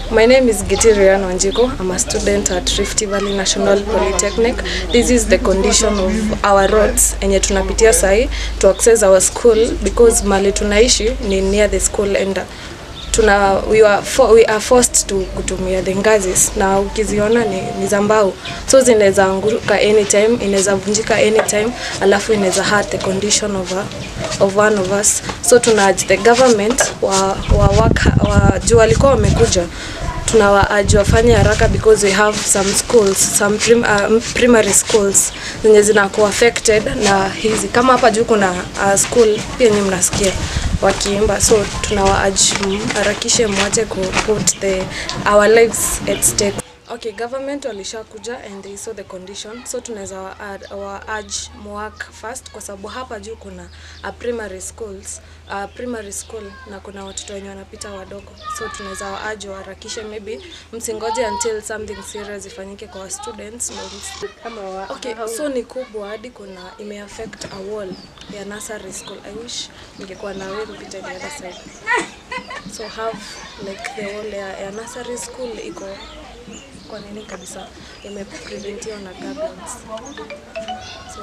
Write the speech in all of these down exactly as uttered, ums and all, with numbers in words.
My name is Gitirian Wanjiko. I'm a student at Rift Valley National Polytechnic. This is the condition of our roads enye tunapitia sahi to access our school because mali tunaishi ni near the school and tuna we are for, we are forced to kutumia the ngazis na ukiziona ni, ni za mbao, so zinaweza anguka anytime, inaweza vunjika anytime, alafu inaweza hurt the condition of a, of one of us. So tuna urge the government wa wa waka wa juu walikuwa wamekuja, tunawaurge wafanye haraka because we have some schools, some prim, uh, primary schools zenye zinakuwa affected na hizi. Kama hapa juu kuna uh, school pia nyinyi mnasikia wakiimba, so tunawaurge harakishe mwache ku put the our lives at stake. Okay, government walishakuja and they saw the condition, so tunaweza wa urge work first kwa sababu hapa juu kuna a primary schools, a primary school na kuna watoto wenye wanapita wadogo, so tunaweza wa urge harakishe, maybe msingoje until something serious ifanyike kwa students. Okay, so ni kubwa hadi kuna ime affect a wall ya nursery school. I wish ningekuwa na wewe kupita the other side, so have like the wall ya, ya nursery school iko kwa nini kabisa imepreventiwa na guardians. So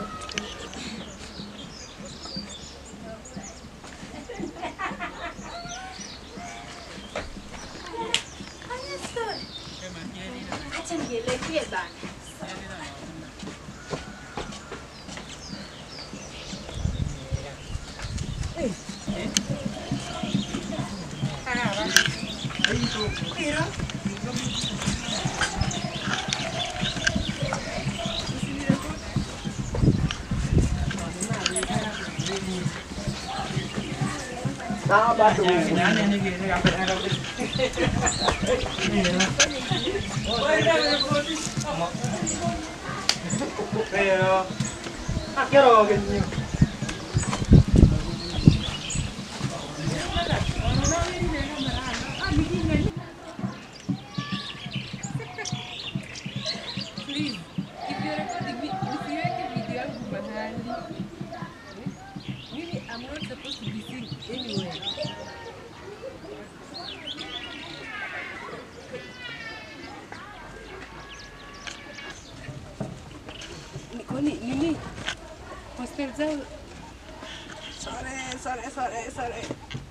Sao ba tụ I'm not supposed to be seen anywhere. Nikoni nini? Hostel zao. Sorry, sorry, sorry, sorry.